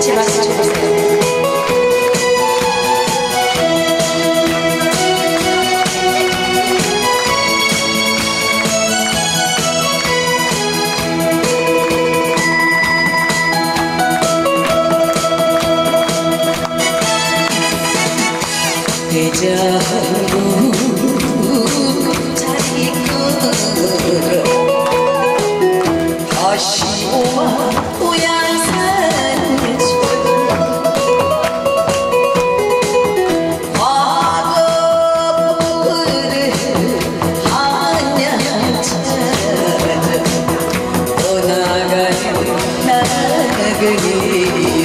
같이 박수 쳐보세요. 대전구 자리꾼 다시 오마 고향산 과거를 한양차 떠나가는 나그네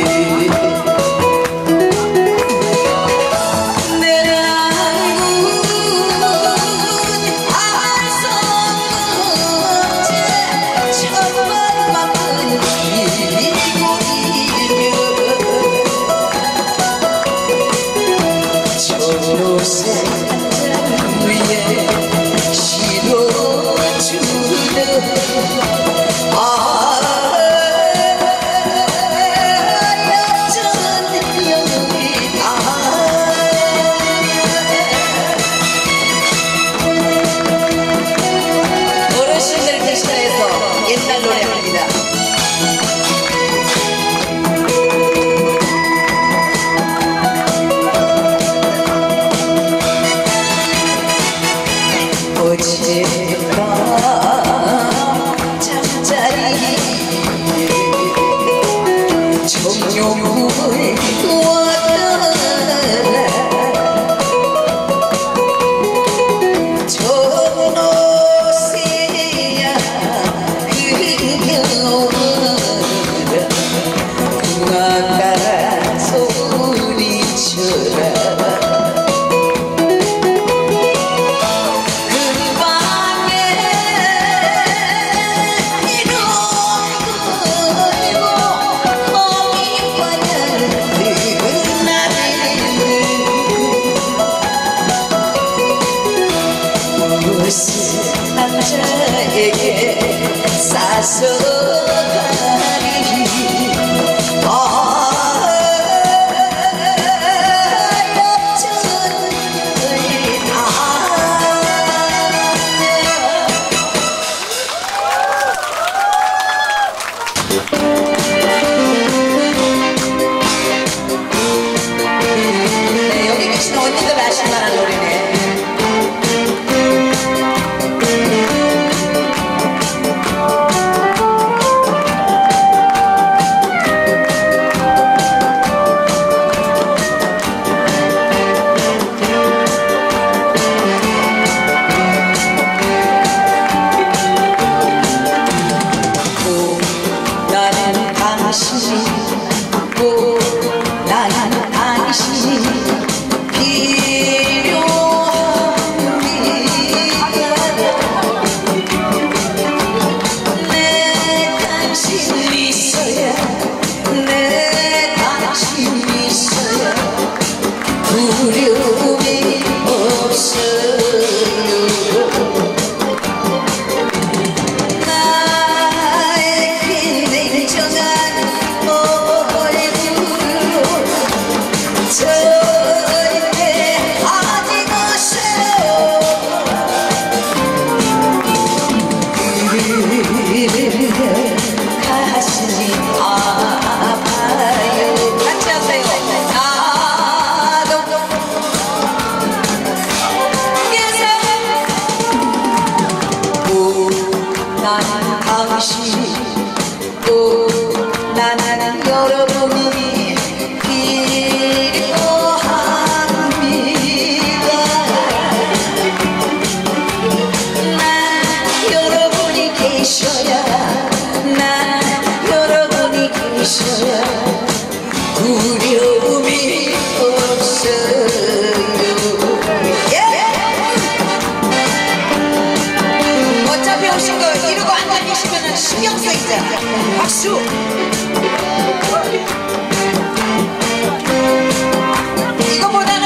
옛날 노래입니다. 어젯밤 잠자리 정용을 왔다 전노새야 궁악가라 소리쳐라 금방에 이루어지고 어미와는 나를 무슨 남자에게 사서가리 네, 여기 계신 언니들 아실만한 노래네. 나는 당신이 나는 당신이 필요합니다. 내 당신이 있어야 내 당신이 있어야 두려움이 없어요. 가슴이 아파요. 같이 하세요. 나도 오 나는 당신이 또 나는 여러분이 필요합니다. 난 여러분이 계셔야 계셔야 두려움이 없어요. 어차피 오신 거 이러고 안 다니시면 신경 쓰이잖아. 박수! 이거보다는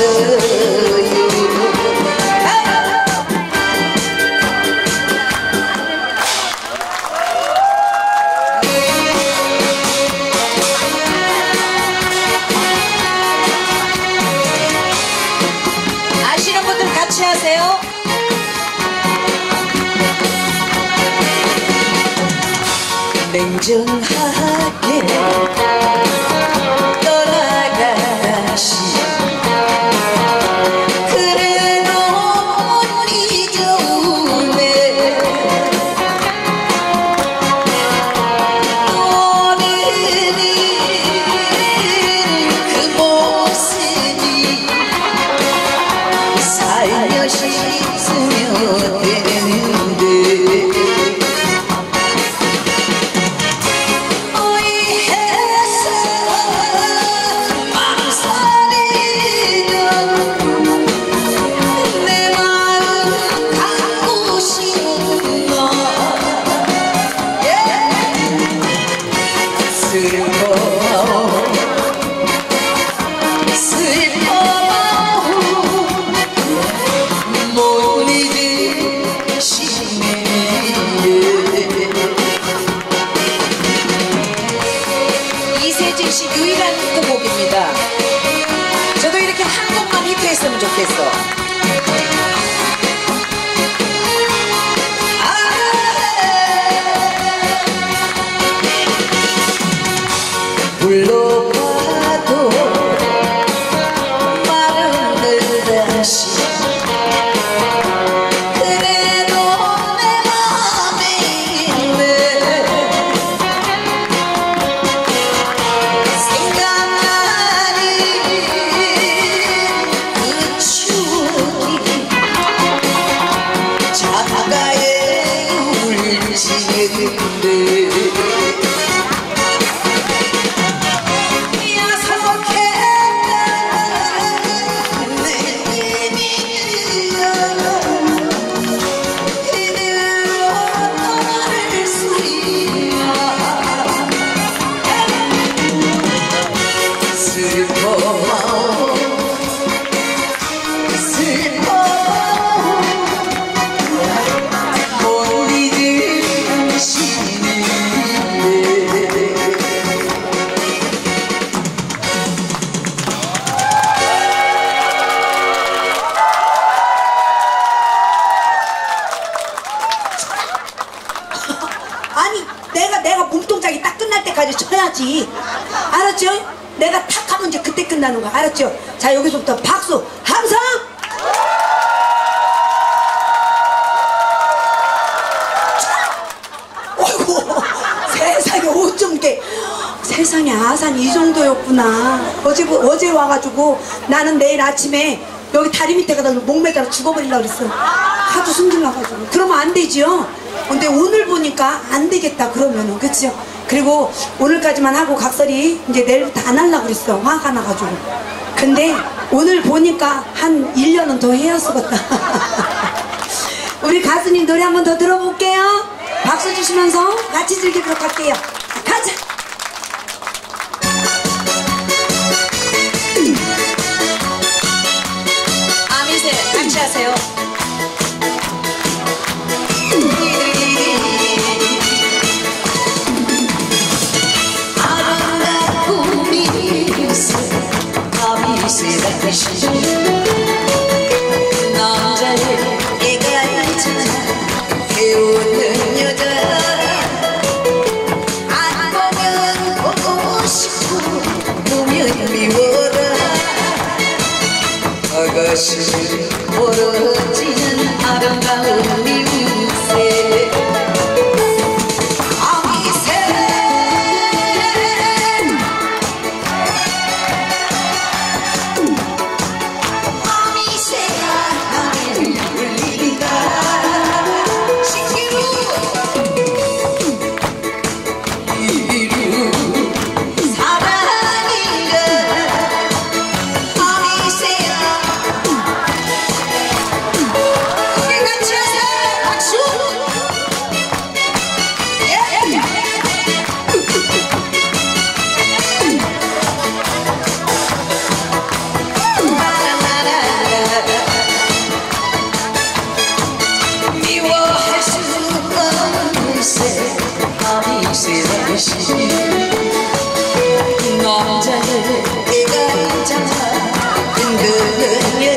아시는 분들 같이 하세요. 냉정하게 떠나가시 그래도 못 잊어오네 오늘은 그 모습이 살며시 스며드는데 이세진 씨 유일한 히트곡입니다. 저도 이렇게 한 곡만 히트했으면 좋겠어. 불러봐도 말은 늘다시 그래도 내 맘에 있네 생각나는 그 추억이 자가에 울지는데 아니 내가 몸동작이 딱 끝날 때까지 쳐야지. 알았죠? 내가 탁 하면 이제 그때 끝나는 거야. 알았죠? 자, 여기서부터 박수 함성. 어이구 세상에 어쩜 게 세상에 아산이 이 정도였구나. 어제 와가지고 나는 내일 아침에 여기 다리 밑에 가다 목매다가 죽어버리려고 그랬어. 하도 숨질러가지고. 그러면 안 되지요. 근데 오늘 보니까 안 되겠다 그러면은. 그치요? 그리고 오늘까지만 하고 각설이 이제 내일부터 안 하려고 그랬어. 화가 나가지고. 근데 오늘 보니까 한 1년은 더 해야 쓰겠다. 우리 가수님 노래 한 번 더 들어볼게요. 박수 주시면서 같이 즐기도록 할게요. 가자. 아미세 같이 하세요. 남자의 애가 있잖아 배우는 여자 안 보면 보고 싶고 보면 미워라 아가씨를 멀어지는 아름다운 미우새 같이 하세요.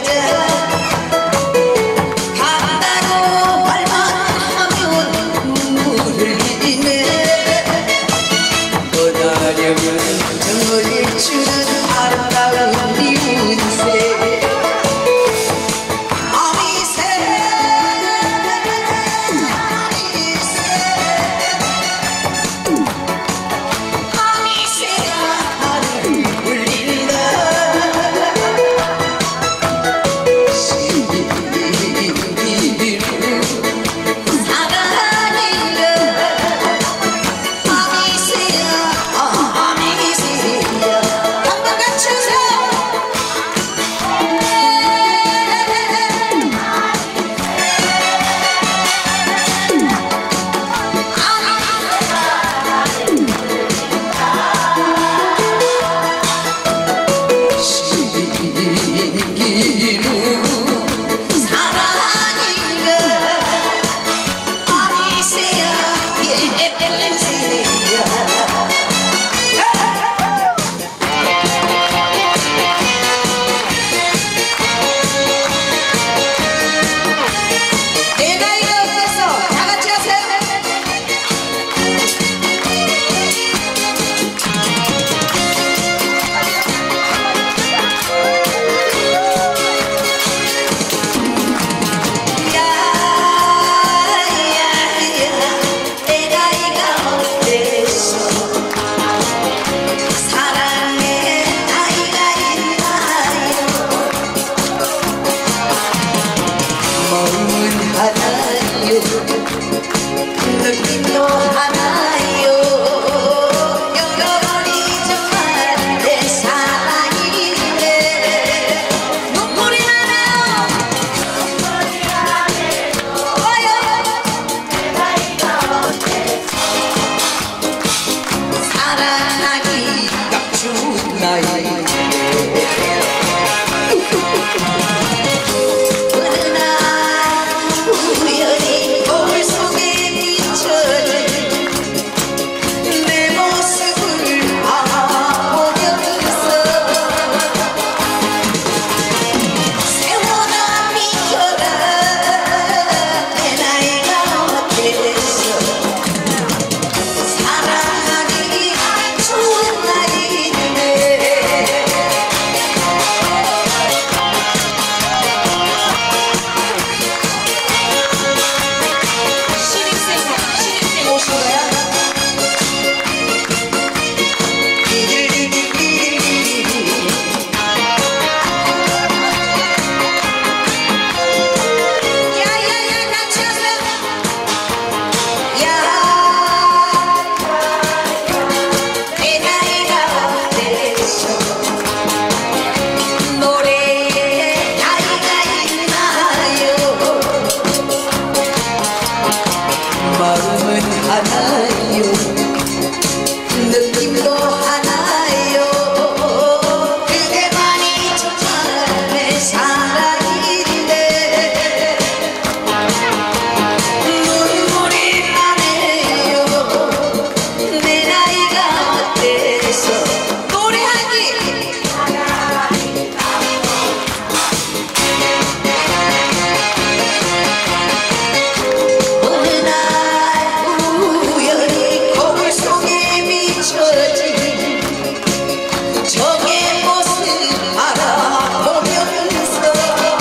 간다고 말만 하면 눈물을 흘리네. 떠나려면 정을 주는 아름다운 이웃새. 느낌도 하나요. 영원히 정말 내 사랑인데 눈물이 나네요. 와요. 내 나이가 어때 사랑하기가 좋은 나이. 마음은 하나요. 느낌도 하나요. 그대만이 정말 내 사랑인데 눈물이 나네요. 내 나이가 어때서 노래하기. 저의 모습 알아보면서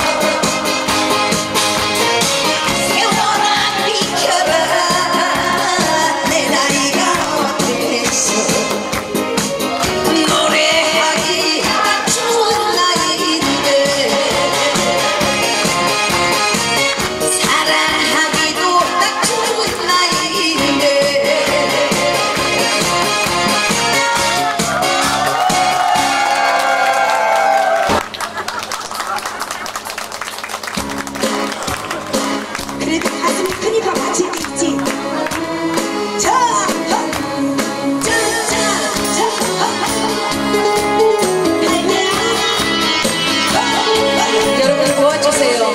세월아 비켜라. 내 나이가 어때서 노래하기 좋은 나이인데 사랑하기도 딱 좋은 나이인데 그래도 가슴이 크니까 같이 있지. 여러분 도와주세요.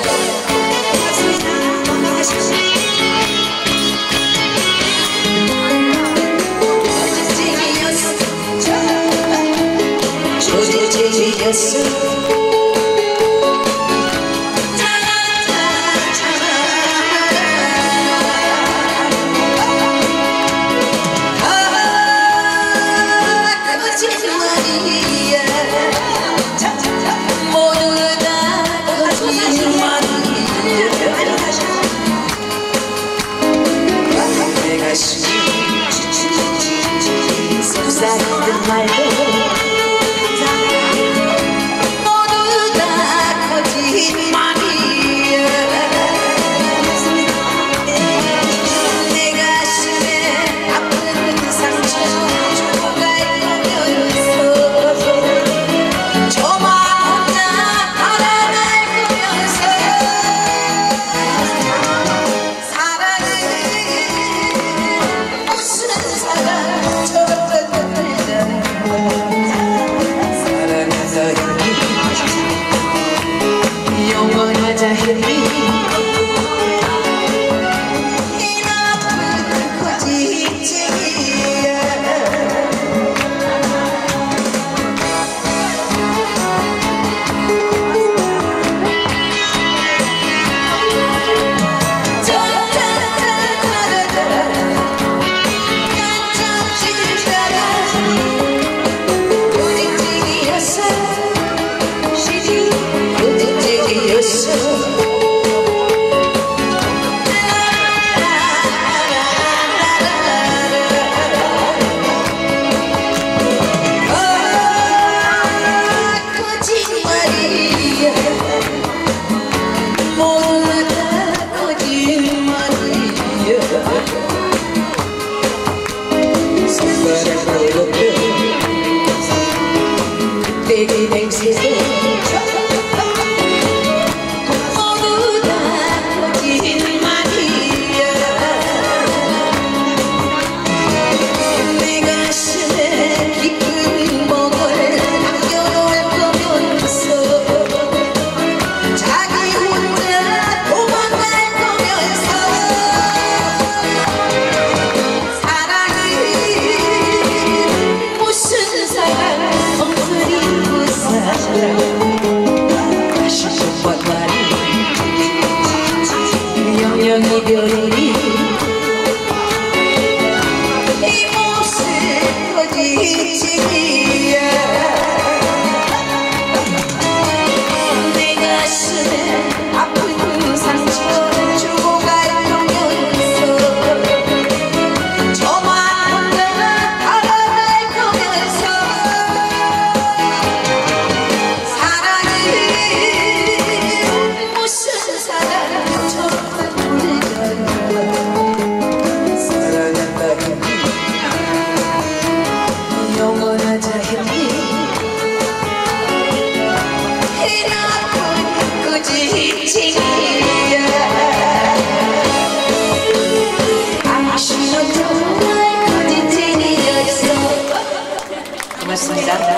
조제지였어. 내가 속삭이든 말고 모두 다 거짓말이야. 내 가슴에 아픈 상처 조각을 보면서 저만 혼자 알아갈 거면서 사랑은 무슨 사랑 사랑하자 영원하자 이 나쁜 거짓쟁이야. 내게 맹세도 모두 다 거짓말이야. 내 가슴에 깊은 멍을 남겨놓을 거면서 자기 혼자 도망갈 거면서 사랑이 무슨 사랑 다시 속과 말이 영영 이별이 이 모습 거짓이야. 내 가슴에 아픈 상처를 주고 갈 거면서 저만 혼자 알아갈 거면서 무슨 사랑 정말 사랑한다 영원하자 이 나쁜 거짓쟁이야. 당신은 정말 거짓쟁이였어. 고맙습니다.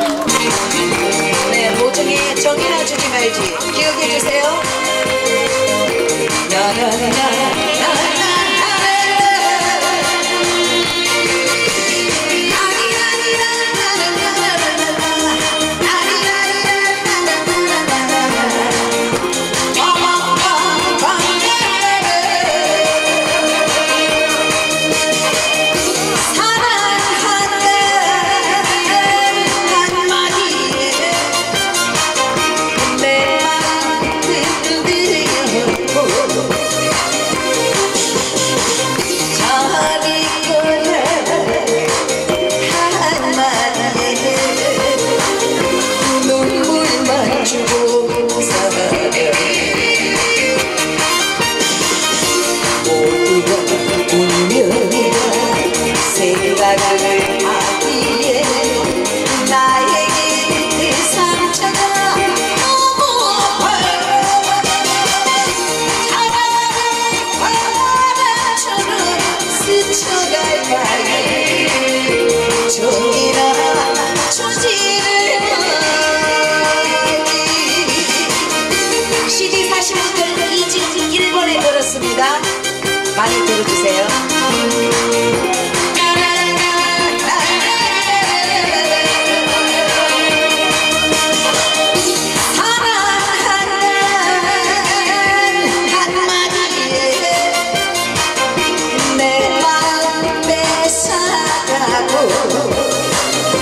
네, 모종의 정이나 주지 말지 기억해 주세요. 생각을 하기에 나에게 그 상처가 너무 아파요. 사랑을 바람처럼 스쳐갈 바에 정이나 조지를 하지. CD 사신 분들 이집 1번에 걸었습니다. 많이 들어주세요.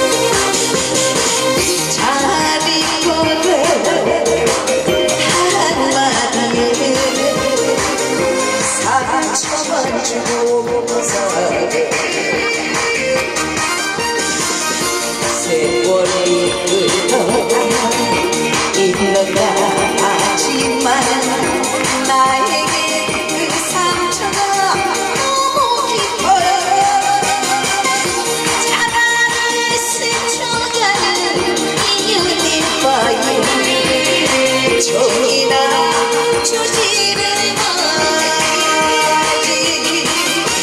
잘 있거든 주시는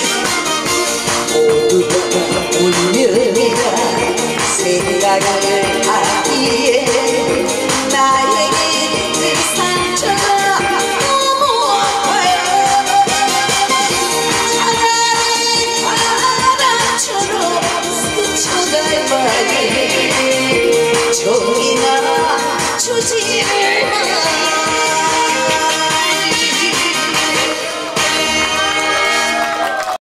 거지 모두가 울며라 생각을